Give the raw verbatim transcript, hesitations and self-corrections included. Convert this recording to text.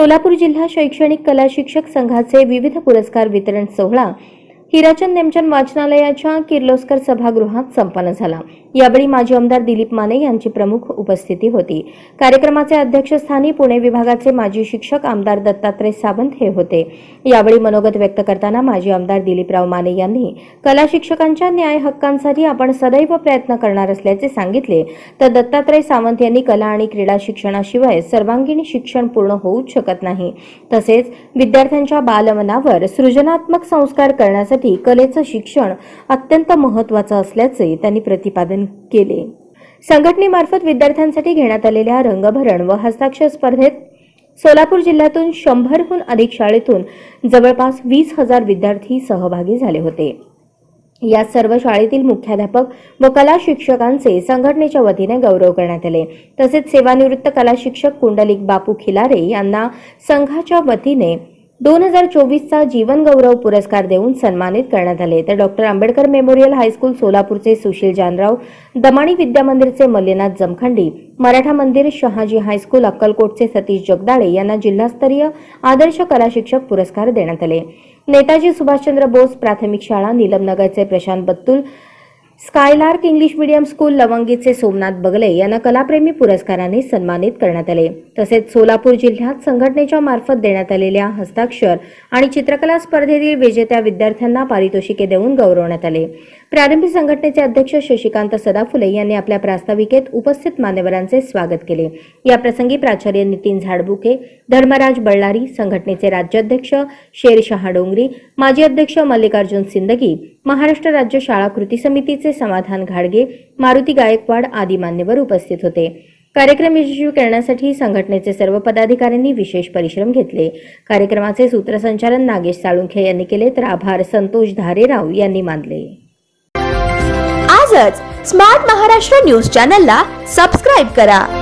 सोलापूर जिल्हा शैक्षणिक कला शिक्षक संघाचे विविध पुरस्कार वितरण सोहळा हिराचंद नेमचंद वाचनालयाच्या किर्लोस्कर सभागृहात संपन्न झाला। यावेळी माजी आमदार दिलीप माने यांची प्रमुख उपस्थिती होती। कार्यक्रमाचे अध्यक्षस्थानी पुणे विभागाचे माजी शिक्षक आमदार दत्तात्रय सावंत हे होते। यावेळी मनोगत व्यक्त करताना माजी आमदार दिलीपराव माने यांनी कला शिक्षकांच्या न्याय हक्कांसाठी आपण सदैव प्रयत्न करणार असल्याचे सांगितले, तर दत्तात्रय सावंत यांनी कला आणि क्रीडा शिक्षणाशिवाय सर्वांगीण शिक्षण पूर्ण होऊच शकत नाही। तसेच विद्यार्थ्यांच्या बालमनावर सृजनात्मक संस्कार करण्यासाठी कलेचं शिक्षण अत्यंत महत्त्वाचं असल्याचे त्यांनी प्रतिपादन केले। संघटनेमार्फत विद्यार्थ्यांसाठी घेण्यात आलेल्या रंगभरण व हस्ताक्षर स्पर्धेत सोलापूर जिल्ह्यातून शंभरहून अधिक शाळेतून जवळपास वीस हजार विद्यार्थी सहभागी झाले होते। या सर्व शाळेतील मुख्याध्यापक व कला शिक्षकांचे संघटनेच्या वतीने गौरव करण्यात आले। तसेच सेवानिवृत्त कला शिक्षक कुंडलिक बापू खिलारे यांना संघाच्या वतीने दोन हजार चोवीस चा जीवन गौरव पुरस्कार देऊन सन्मानित करण्यात आले। तर डॉक्टर आंबेडकर मेमोरियल हायस्कूल सोलापूरचे सुशील जानराव, दमाणी विद्या मंदिरचे मल्लीनाथ जमखंडी, मराठा मंदिर शहाजी हायस्कूल अक्कलकोटचे सतीश जगदाळे यांना जिल्हास्तरीय आदर्श कला शिक्षक पुरस्कार देण्यात आले। नेताजी सुभाषचंद्र बोस प्राथमिक शाळा नीलमनगरचे Prashant Battul, Skylark English medium school लवंगीचे सोमनाथ बगले यांना कलाप्रेमी पुरस्काराने सन्मानित करण्यात आले। तसेच सोलापूर जिल्ह्यात संघटनेच्या मार्फत देण्यात आलेल्या हस्ताक्षर आणि चित्रकला स्पर्धेतील विजेत्या विद्यार्थ्यांना पारितोषिके देऊन गौरवण्यात आले। प्रारंभी संघटनेचे अध्यक्ष शशिकांत सदाफुले यांनी आपल्या प्रास्ताविकेत उपस्थित मान्यवरांचे स्वागत केले। या प्रसंगी प्राचार्य नितीन झाडबुके, धर्मराज बळ्ळारी, संघटनेचे राज्याध्यक्ष शेरशाह डोंगरी, माजी अध्यक्ष मल्लिकार्जुन सिंदगी, महाराष्ट्र राज्य शाळा कृती समितीचे समाधान घाडगे, मारुती गायकवाड आदी मान्यवर उपस्थित होते। कार्यक्रम यशस्वी करण्यासाठी संघटनेचे सर्व पदाधिकाऱ्यांनी विशेष परिश्रम घेतले। कार्यक्रमाचे सूत्रसंचालन नागेश साळुंखे यांनी केले, तर आभार संतोष धारेराव यांनी मानले। आजच स्मार्ट महाराष्ट्र न्यूज चॅनलला सबस्क्राइब करा।